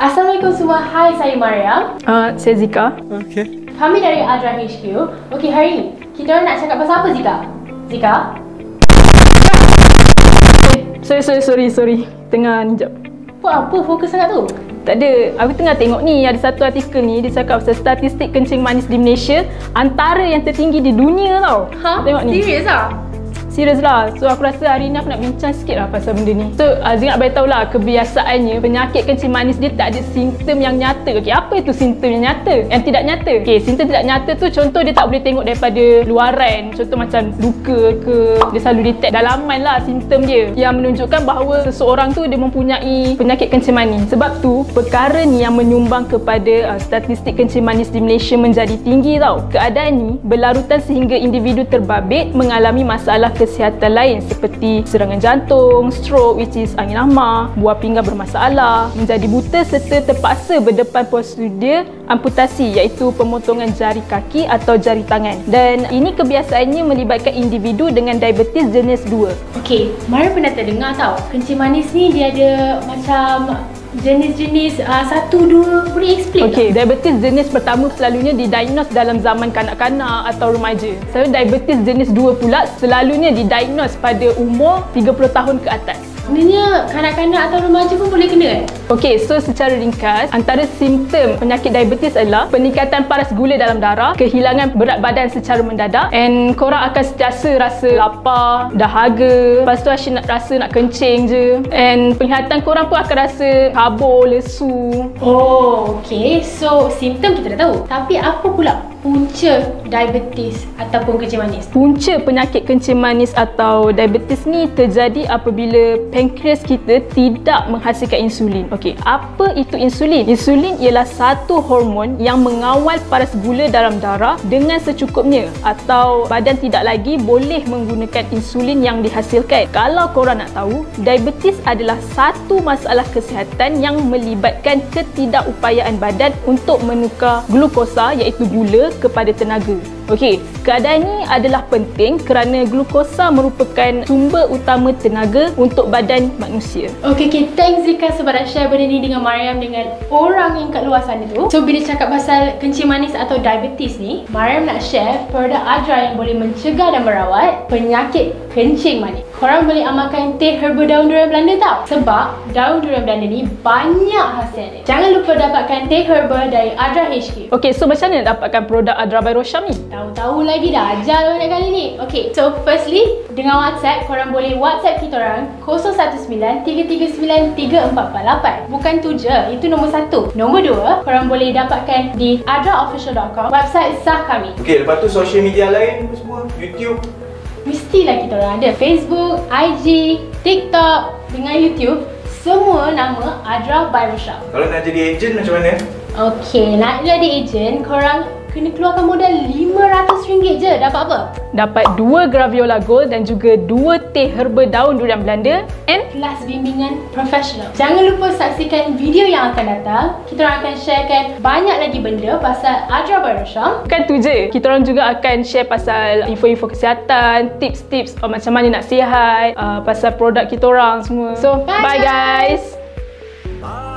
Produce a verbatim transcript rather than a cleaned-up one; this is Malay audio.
Assalamualaikum semua. Hai, saya Mariam. Uh, saya Zika. Okay. Kami dari Adra H Q. Okey, hari ni kita orang nak cakap pasal apa, Zika? Zika? Eh, sorry, sorry, sorry, sorry. Tengah ni jap. Buat apa fokus sangat tu? Tak ada. Aku tengah tengok ni, ada satu artikel ni, dia cakap pasal statistik kencing manis di Malaysia antara yang tertinggi di dunia tau. Ha? Tengok ni. Serius lah? Serius lah. So aku rasa hari ni aku nak bincang sikit lah pasal benda ni. So Azri nak beritahu lah, kebiasaannya penyakit kencing manis dia tak ada simptom yang nyata. Okay, apa itu simptom yang nyata? Yang tidak nyata? Okay, simptom tidak nyata tu contoh dia tak boleh tengok daripada luaran. Contoh macam luka ke, dia selalu detect dalaman lah simptom dia, yang menunjukkan bahawa seseorang tu dia mempunyai penyakit kencing manis. Sebab tu perkara ni yang menyumbang kepada uh, statistik kencing manis di Malaysia menjadi tinggi tau. Keadaan ni berlarutan sehingga individu terbabit mengalami masalah kesihatan lain seperti serangan jantung, stroke which is angin hama, buah pinggang bermasalah, menjadi buta serta terpaksa berdepan prosedur amputasi iaitu pemotongan jari kaki atau jari tangan. Dan ini kebiasaannya melibatkan individu dengan diabetes jenis dua. Okey, Mara pernah terdengar tau, kencing manis ni dia ada macam jenis-jenis uh, satu, dua, boleh explain Okey, tak? diabetes jenis pertama selalunya didiagnos dalam zaman kanak-kanak atau remaja. Selalu diabetes jenis dua pula selalunya didiagnos pada umur tiga puluh tahun ke atas. Sebenarnya kanak-kanak atau remaja pun boleh kena kan? Okey, so secara ringkas, antara simptom penyakit diabetes adalah peningkatan paras gula dalam darah, kehilangan berat badan secara mendadak, and korang akan sentiasa rasa lapar, dahaga, lepas tu rasa nak, rasa nak kencing je, and penglihatan korang pun akan rasa kabur, lesu. Oh, okey. So, simptom kita dah tahu. Tapi apa pula punca diabetes ataupun kencing manis? Punca penyakit kencing manis atau diabetes ni terjadi apabila pankreas kita tidak menghasilkan insulin. Okey, apa itu insulin? Insulin ialah satu hormon yang mengawal paras gula dalam darah dengan secukupnya, atau badan tidak lagi boleh menggunakan insulin yang dihasilkan. Kalau korang nak tahu, diabetes adalah satu masalah kesihatan yang melibatkan ketidakupayaan badan untuk menukar glukosa iaitu gula kepada tenaga. Okey, keadaan ini adalah penting kerana glukosa merupakan sumber utama tenaga untuk badan manusia. Okey, okay. Thanks Zika sebab dah share benda ni dengan Mariam dengan orang yang kat luar sana tu. So, bila cakap pasal kencing manis atau diabetes ni, Mariam nak share produk Adra yang boleh mencegah dan merawat penyakit kencing manis. Korang boleh amalkan teh herba daun durian Belanda tau. Sebab daun durian Belanda ni banyak khasiat dia. Jangan lupa dapatkan teh herba dari Adra H Q. Okey, so macam mana nak dapatkan produk Adra by Rosham ni? Tahu-tahu lagi dah, ajar banyak kali ni. Okay, so firstly, dengan WhatsApp, korang boleh WhatsApp kita orang kosong satu sembilan tiga tiga sembilan tiga empat empat lapan. Bukan tu je, itu nombor satu. Nombor dua, korang boleh dapatkan di adra official dot com, website sah kami. Okay, lepas tu social media lain semua, YouTube. Mestilah kita orang ada Facebook, I G, TikTok dengan YouTube. Semua nama Adra by Rosham. Kalau nak jadi ejen macam mana? Okay, nak jadi ejen, korang kena keluarkan modal lima ratus ringgit je. Dapat apa? Dapat dua Graviola Gold dan juga dua teh herba daun durian Belanda and kelas bimbingan profesional. Jangan lupa saksikan video yang akan datang. Kita orang akan sharekan banyak lagi benda pasal Adra by Rosham. bukan tu je, kita orang juga akan share pasal info-info kesihatan, tips-tips uh, macam mana nak sihat, uh, pasal produk kita orang semua. So, bye, Bye, bye guys. Bye.